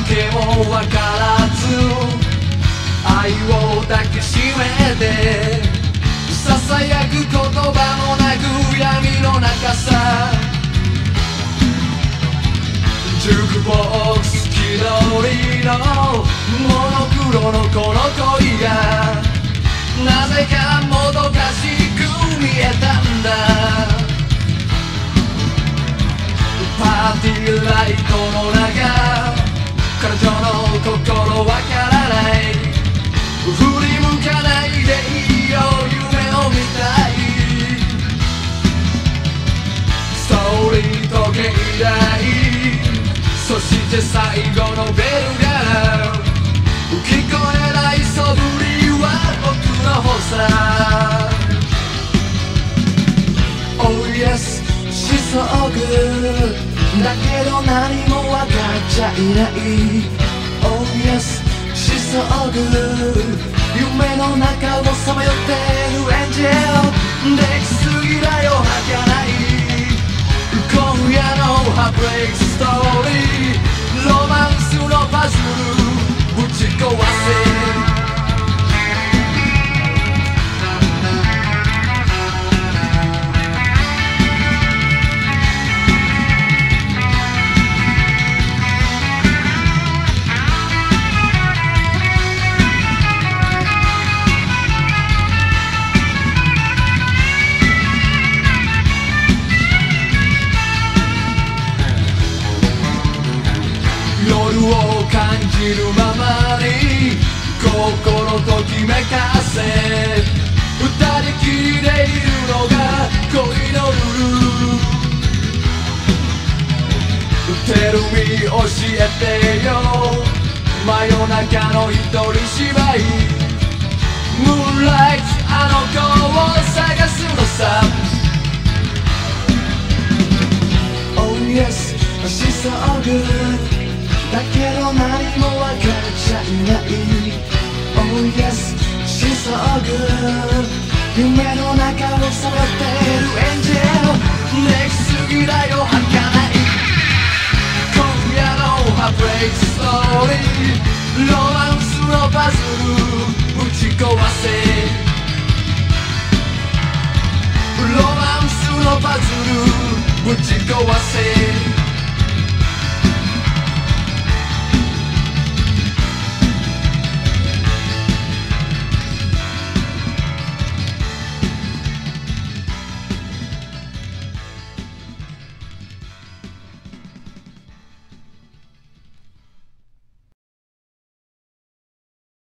けもわからず愛を抱きしめてささやく言葉もなく闇の中さジュークボックス気取りのモノクロのこの恋がなぜかもどかしく見えたんだパーティーライトの中彼女の心わからない振り向かないでいいよ夢を見たいストーリーと芸大そして最後のベルが聞こえない素振りは僕の方さ Oh yes she's so good だけど何もわかっちゃいない Oh yes she's so good 夢の中をさまよってるエンジェルできすぎだよ儚い今夜のハーブレイクストーリーロマンスのパズルぶち壊せ夜を感じるままに心ときめかせ二人きりでいるのが恋のルール Tell me 教えてよ真夜中の一人芝居 Moonlight あの子を探すのさ Oh yes she's so goodだけど何もわかっちゃいない Oh yes she's so good 夢の中をさまよってるエンジェルできすぎだよ儚い今夜のハーブレイクストーリーロマンスのパズルぶち壊せロマンスのパズルぶち壊せ